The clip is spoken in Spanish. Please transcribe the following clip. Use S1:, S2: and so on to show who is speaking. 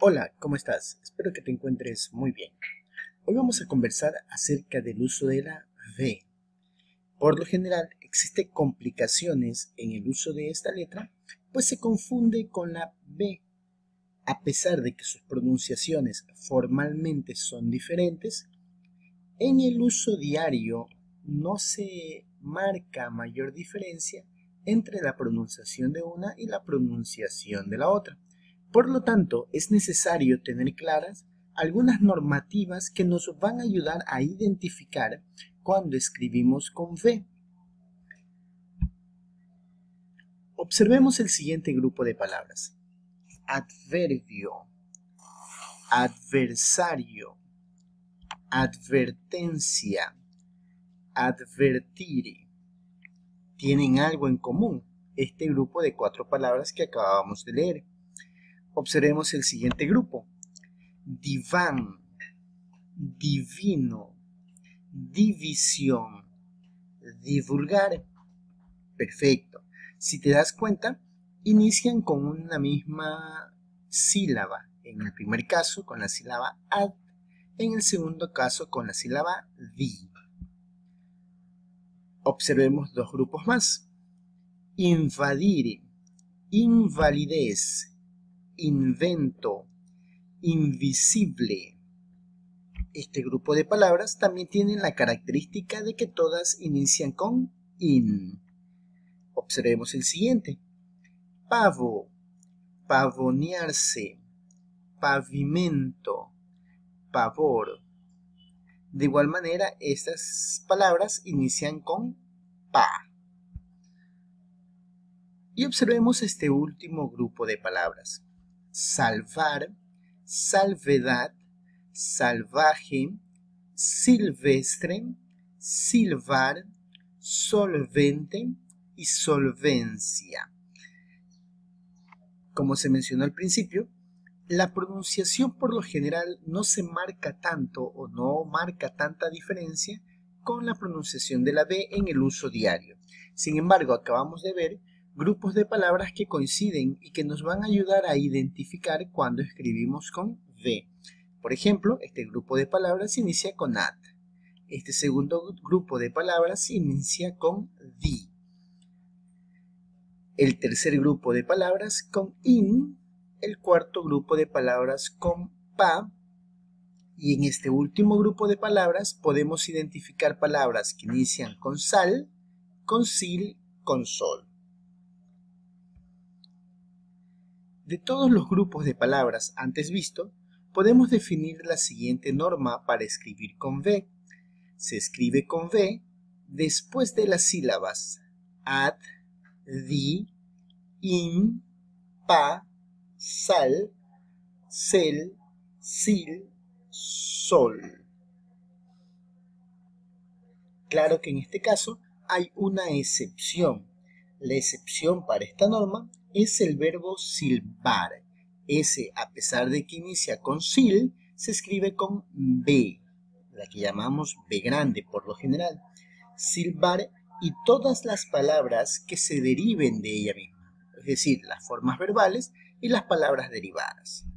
S1: Hola, ¿cómo estás? Espero que te encuentres muy bien. Hoy vamos a conversar acerca del uso de la V. Por lo general, existen complicaciones en el uso de esta letra, pues se confunde con la B. A pesar de que sus pronunciaciones formalmente son diferentes, en el uso diario no se marca mayor diferencia entre la pronunciación de una y la pronunciación de la otra. Por lo tanto, es necesario tener claras algunas normativas que nos van a ayudar a identificar cuando escribimos con V. Observemos el siguiente grupo de palabras: adverbio, adversario, advertencia, advertir. Tienen algo en común este grupo de 4 palabras que acabamos de leer. Observemos el siguiente grupo: diván, divino, división, divulgar. Perfecto. Si te das cuenta, inician con una misma sílaba. En el primer caso con la sílaba ad, en el segundo caso con la sílaba di. Observemos 2 grupos más: invadir, invalidez, invento, invisible. Este grupo de palabras también tienen la característica de que todas inician con in. Observemos el siguiente: pavo, pavonearse, pavimento, pavor. De igual manera, estas palabras inician con pa. Y observemos este último grupo de palabras: salvar, salvedad, salvaje, silvestre, silvar, solvente y solvencia. Como se mencionó al principio, la pronunciación por lo general no se marca tanto o no marca tanta diferencia con la pronunciación de la B en el uso diario. Sin embargo, acabamos de ver grupos de palabras que coinciden y que nos van a ayudar a identificar cuando escribimos con V. Por ejemplo, este grupo de palabras inicia con at. Este segundo grupo de palabras inicia con di. El tercer grupo de palabras con in. El cuarto grupo de palabras con pa. Y en este último grupo de palabras podemos identificar palabras que inician con sal, con sil, con sol. De todos los grupos de palabras antes visto, podemos definir la siguiente norma para escribir con V. Se escribe con V después de las sílabas ad, di, in, pa, sal, cel, sil, sol. Claro que en este caso hay una excepción. La excepción para esta norma es el verbo silbar. Ese, a pesar de que inicia con sil, se escribe con B, la que llamamos B grande por lo general. Silbar y todas las palabras que se deriven de ella misma, es decir, las formas verbales y las palabras derivadas.